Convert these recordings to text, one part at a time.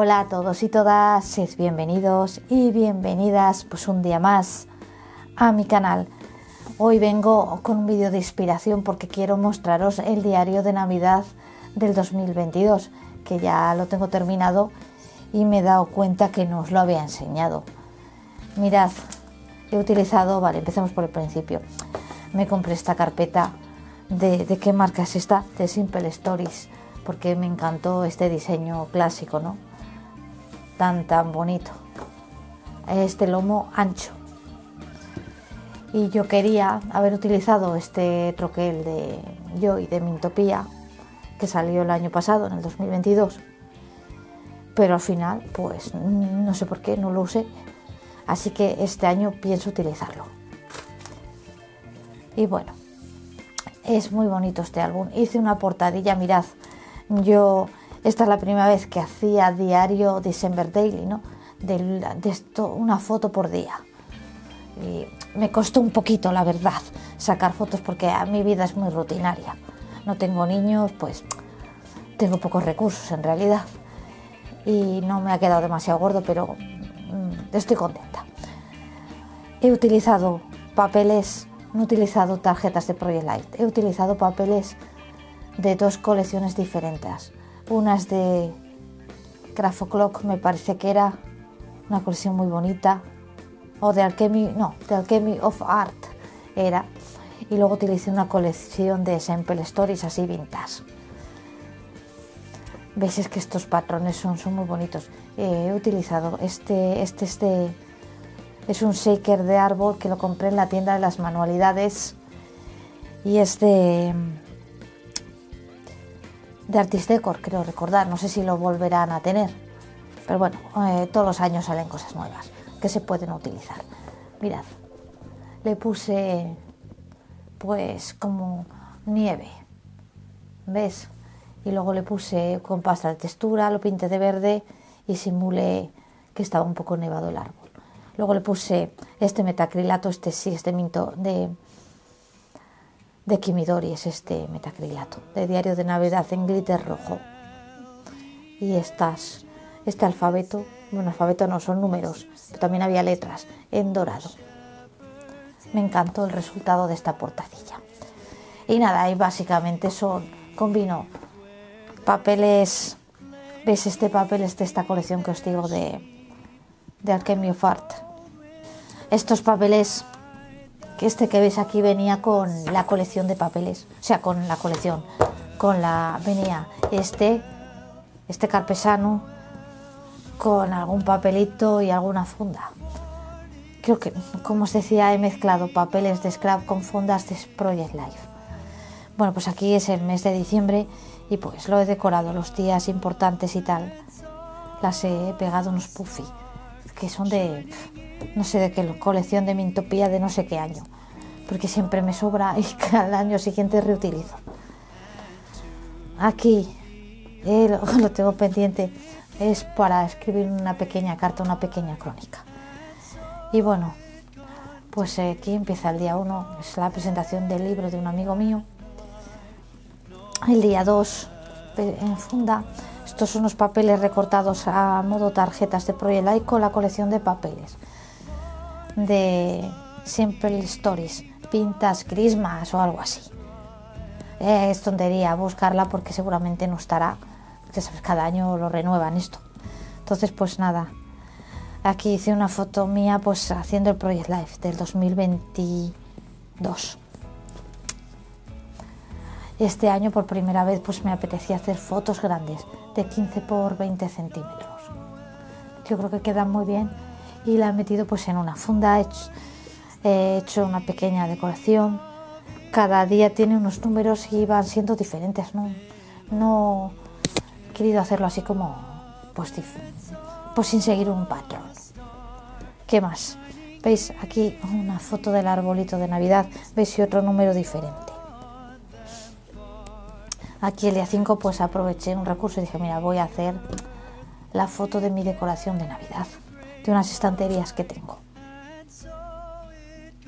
Hola a todos y todas, sed bienvenidos y bienvenidas pues un día más a mi canal. Hoy vengo con un vídeo de inspiración porque quiero mostraros el diario de Navidad del 2022, que ya lo tengo terminado y me he dado cuenta que no os lo había enseñado. Mirad, he utilizado, vale, empezamos por el principio. Me compré esta carpeta, ¿de qué marca es esta? De Simple Stories, porque me encantó este diseño clásico, ¿no? Tan bonito. Este lomo ancho. Y yo quería haber utilizado este troquel de Joy de Mintopia, que salió el año pasado, en el 2022. Pero al final, pues no sé por qué, no lo usé. Así que este año pienso utilizarlo. Y bueno, es muy bonito este álbum. Hice una portadilla, mirad, esta es la primera vez que hacía diario December Daily, ¿no? De esto, una foto por día. Y me costó un poquito, la verdad, sacar fotos porque mi vida es muy rutinaria. No tengo niños, pues tengo pocos recursos en realidad. Y no me ha quedado demasiado gordo, pero estoy contenta. He utilizado papeles, no he utilizado tarjetas de Project Life, he utilizado papeles de dos colecciones diferentes. Una es de Craft O'Clock, me parece que era una colección muy bonita, o de Alchemy of Art era, y luego utilicé una colección de Simple Stories así vintage. Veis, es que estos patrones son muy bonitos. He utilizado este es un shaker de árbol que lo compré en la tienda de las manualidades y es de Artist Decor, creo recordar, no sé si lo volverán a tener, pero bueno, todos los años salen cosas nuevas que se pueden utilizar. Mirad, le puse pues como nieve, ¿ves? Y luego le puse con pasta de textura, lo pinté de verde y simulé que estaba un poco nevado el árbol. Luego le puse este metacrilato, este sí es de Minto, de Kimidori, es este metacrilato, de diario de Navidad en glitter rojo. Y este alfabeto, bueno, alfabeto no, son números, pero también había letras en dorado. Me encantó el resultado de esta portadilla. Y nada, y básicamente combino papeles, ¿ves? Este papel es de esta colección que os digo de Alchemy of Art. Estos papeles, que veis aquí venía con la colección de papeles, o sea, venía este carpesano con algún papelito y alguna funda. Creo que, como os decía, he mezclado papeles de scrap con fundas de Project Life. Bueno, pues aquí es el mes de diciembre y pues lo he decorado los días importantes y tal. Las he pegado unos puffy que son de no sé de qué colección de Mintopia de no sé qué año, porque siempre me sobra y cada año siguiente reutilizo. Aquí lo tengo pendiente, es para escribir una pequeña carta, una pequeña crónica. Y bueno, pues aquí empieza el día 1, es la presentación del libro de un amigo mío. El día 2 en funda. Estos son los papeles recortados a modo tarjetas de Project Life con la colección de papeles de Simple Stories, Pintas Christmas o algo así. Es tontería buscarla porque seguramente no estará, ya sabes, cada año lo renuevan esto. Entonces pues nada, aquí hice una foto mía pues haciendo el Project Life del 2022. Este año por primera vez pues me apetecía hacer fotos grandes de 15 por 20 centímetros. Yo creo que quedan muy bien y la he metido pues en una funda, he hecho una pequeña decoración. Cada día tiene unos números y van siendo diferentes, no he querido hacerlo así como pues sin seguir un patrón. ¿Qué más? ¿Veis aquí una foto del arbolito de Navidad? ¿Veis? Y otro número diferente. Aquí el día 5 pues aproveché un recurso y dije, mira, voy a hacer la foto de mi decoración de Navidad, de unas estanterías que tengo.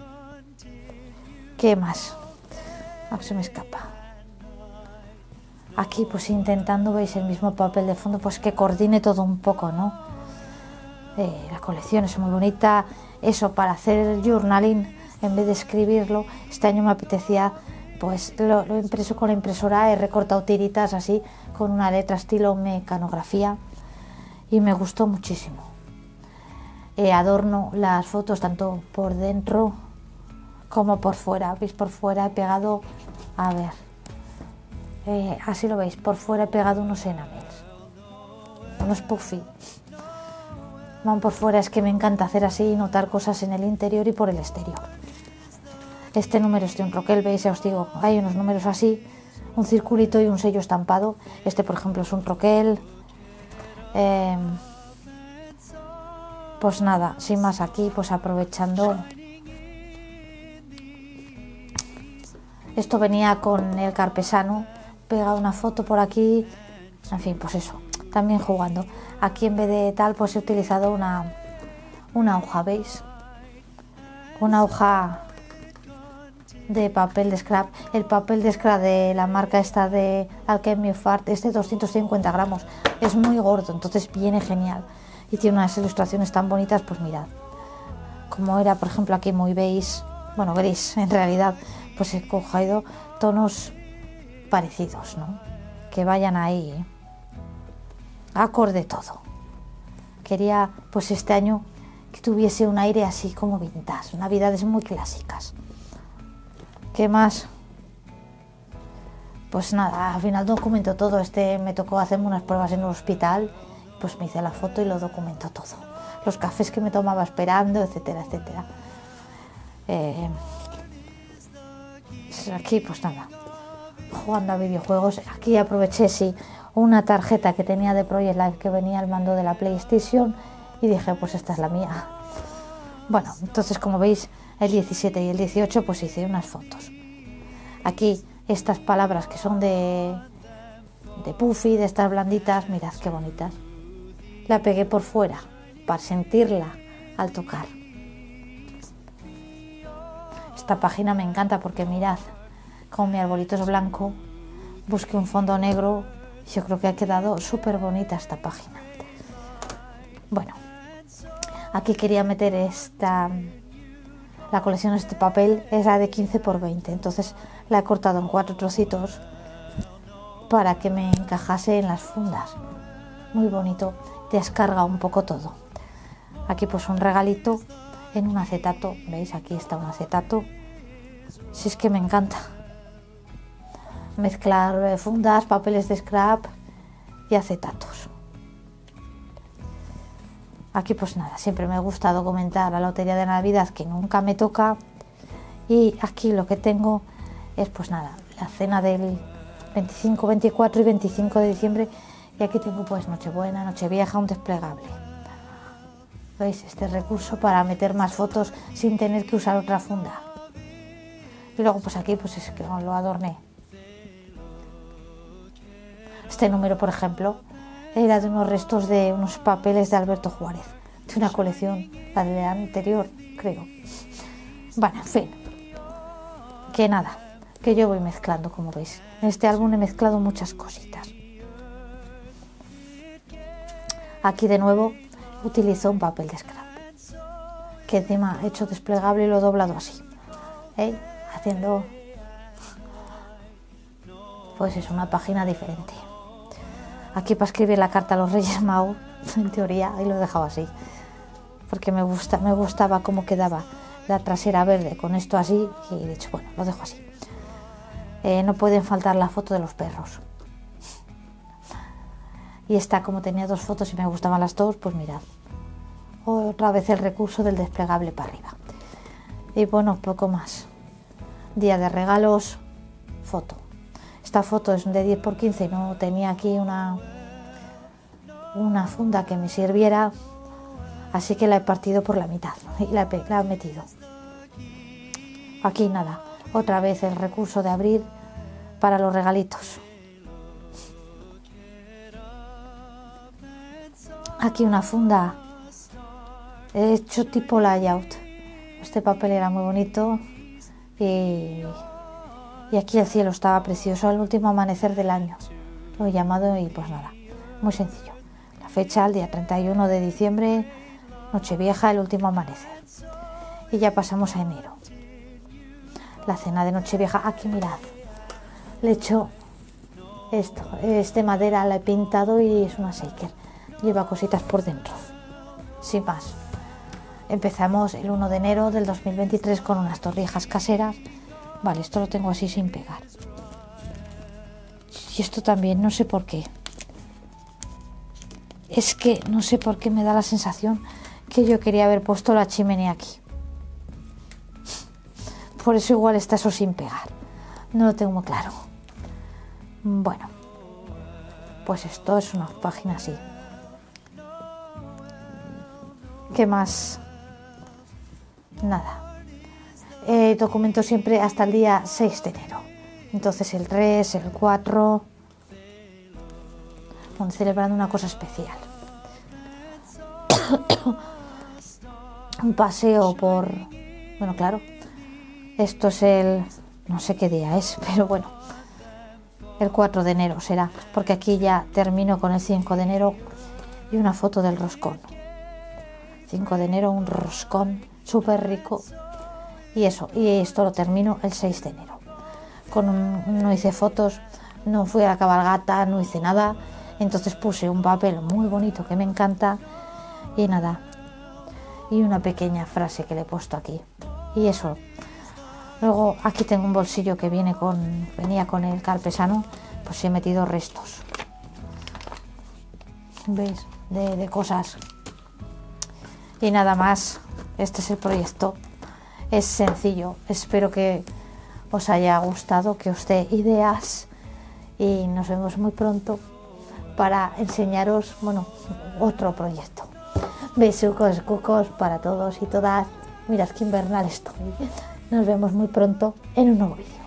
¿Qué más? Se me escapa. Aquí pues intentando, veis, el mismo papel de fondo, pues que coordine todo un poco, ¿no? La colección es muy bonita. Eso, para hacer el journaling, en vez de escribirlo, este año me apetecía, pues lo he impreso con la impresora, he recortado tiritas así, con una letra estilo mecanografía, y me gustó muchísimo. Adorno las fotos tanto por dentro como por fuera. ¿Veis? Por fuera he pegado, a ver, así lo veis, por fuera he pegado unos enamels, unos puffy. Van por fuera, es que me encanta hacer así y notar cosas en el interior y por el exterior. Este número es de un troquel, veis, ya os digo, hay unos números así, un circulito y un sello estampado. Este, por ejemplo, es un troquel. Pues nada, sin más, aquí pues aprovechando. Esto venía con el carpesano, pegado una foto por aquí, en fin, pues eso, también jugando. Aquí en vez de tal, pues he utilizado una hoja, ¿veis? Una hoja de papel de scrap. El papel de scrap de la marca esta de Alchemy of Art es de 250 gramos, es muy gordo, entonces viene genial. Y tiene unas ilustraciones tan bonitas, pues mirad. Como era, por ejemplo, aquí muy beige, bueno, gris en realidad, pues he cogido tonos parecidos, ¿no? Que vayan ahí, ¿eh? Acorde todo. Quería, pues este año, que tuviese un aire así como vintage, navidades muy clásicas. ¿Qué más? Pues nada, al final documento todo. Me tocó hacerme unas pruebas en el hospital, pues me hice la foto y lo documento todo. Los cafés que me tomaba esperando, etcétera, etcétera. Aquí pues nada, jugando a videojuegos. Aquí aproveché, sí, una tarjeta que tenía de Project Life que venía al mando de la PlayStation y dije, pues esta es la mía. Bueno, entonces como veis, el 17 y el 18 pues hice unas fotos. Aquí estas palabras que son de puffy, de estas blanditas, mirad qué bonitas. La pegué por fuera para sentirla al tocar. Esta página me encanta porque mirad, como mi arbolito es blanco, busqué un fondo negro y yo creo que ha quedado súper bonita esta página. Bueno, aquí quería meter la colección de este papel, era de 15 por 20, entonces la he cortado en 4 trocitos para que me encajase en las fundas. Muy bonito, descarga un poco todo. Aquí pues un regalito en un acetato, ¿veis? Aquí está un acetato. Si es que me encanta mezclar fundas, papeles de scrap y acetatos. Aquí pues nada, siempre me gusta documentar la lotería de Navidad que nunca me toca, y aquí lo que tengo es pues nada, la cena del 25, 24 y 25 de diciembre, y aquí tengo pues Nochebuena, Nochevieja, un desplegable. ¿Veis? Este recurso para meter más fotos sin tener que usar otra funda. Y luego pues aquí pues es que lo adorné. Este número, por ejemplo, era de unos restos de unos papeles de Alberto Juárez, de una colección, la de la anterior, creo. Bueno, en fin, que nada, que yo voy mezclando, como veis. En este álbum he mezclado muchas cositas. Aquí de nuevo utilizo un papel de scrap, que encima he hecho desplegable y lo he doblado así, haciendo pues es una página diferente. Aquí para escribir la carta a los Reyes Magos, en teoría, y lo he dejado así, porque me gustaba cómo quedaba la trasera verde con esto así, y de hecho, bueno, lo dejo así. No pueden faltar la foto de los perros. Y esta, como tenía 2 fotos y me gustaban las 2, pues mirad, otra vez el recurso del desplegable para arriba. Y bueno, poco más. Día de regalos, foto. Esta foto es de 10 por 15 y no tenía aquí una funda que me sirviera, así que la he partido por la mitad y la he metido. Aquí nada, otra vez el recurso de abrir para los regalitos. Aquí una funda, he hecho tipo layout. Este papel era muy bonito y aquí el cielo estaba precioso, el último amanecer del año. lo he llamado y pues nada, muy sencillo. La fecha, el día 31 de diciembre, Nochevieja, el último amanecer. Y ya pasamos a enero. La cena de Nochevieja, aquí mirad, le he hecho esto, es de madera, la he pintado y es una shaker. Lleva cositas por dentro, sin más. Empezamos el 1 de enero del 2023 con unas torrijas caseras. Vale, esto lo tengo así sin pegar. Y esto también, no sé por qué. Es que no sé por qué me da la sensación que yo quería haber puesto la chimenea aquí. Por eso igual está eso sin pegar. No lo tengo muy claro. Bueno, pues esto es una página así. ¿Qué más? Nada. Documento siempre hasta el día 6 de enero. Entonces el 3, el 4... Bueno, celebrando una cosa especial. Un paseo por... Bueno, claro. Esto es el... No sé qué día es, pero bueno. El 4 de enero será. Porque aquí ya termino con el 5 de enero y una foto del roscón. 5 de enero, un roscón súper rico. Y eso, y esto lo termino el 6 de enero. No hice fotos, no fui a la cabalgata, no hice nada. Entonces puse un papel muy bonito que me encanta y nada. Y una pequeña frase que le he puesto aquí. Y eso. Luego aquí tengo un bolsillo que venía con el carpesano, pues he metido restos. ¿Veis? De cosas. Y nada más. Este es el proyecto. Es sencillo. Espero que os haya gustado, que os dé ideas. Y nos vemos muy pronto para enseñaros, bueno, otro proyecto. Besucos, cucos para todos y todas. Mirad qué invernal estoy. Nos vemos muy pronto en un nuevo vídeo.